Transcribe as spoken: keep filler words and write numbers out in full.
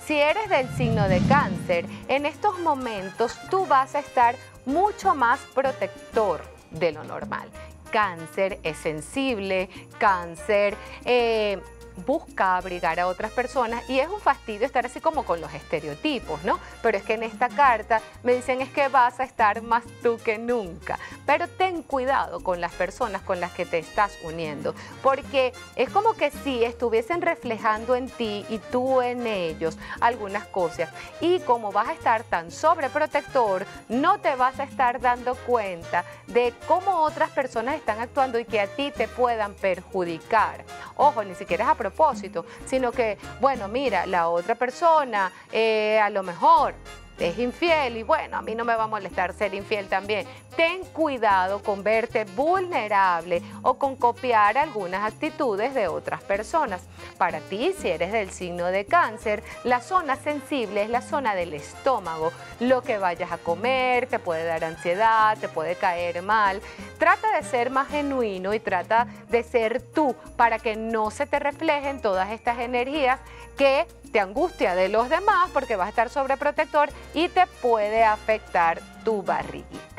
Si eres del signo de Cáncer, en estos momentos tú vas a estar mucho más protector de lo normal. Cáncer es sensible, Cáncer eh, busca abrigar a otras personas y es un fastidio estar así como con los estereotipos, ¿no? Pero es que en esta carta me dicen es que vas a estar más tú que nunca. Pero ten cuidado con las personas con las que te estás uniendo, porque es como que si estuviesen reflejando en ti y tú en ellos algunas cosas. Y como vas a estar tan sobreprotector, no te vas a estar dando cuenta de cómo otras personas están actuando y que a ti te puedan perjudicar. Ojo, ni siquiera es a propósito, sino que, bueno, mira, la otra persona eh, a lo mejor es infiel y bueno, a mí no me va a molestar ser infiel también. Ten cuidado con verte vulnerable o con copiar algunas actitudes de otras personas. Para ti, si eres del signo de Cáncer, la zona sensible es la zona del estómago. Lo que vayas a comer te puede dar ansiedad, te puede caer mal. Trata de ser más genuino y trata de ser tú para que no se te reflejen todas estas energías que te angustia de los demás porque vas a estar sobreprotector y te puede afectar tu barriguita.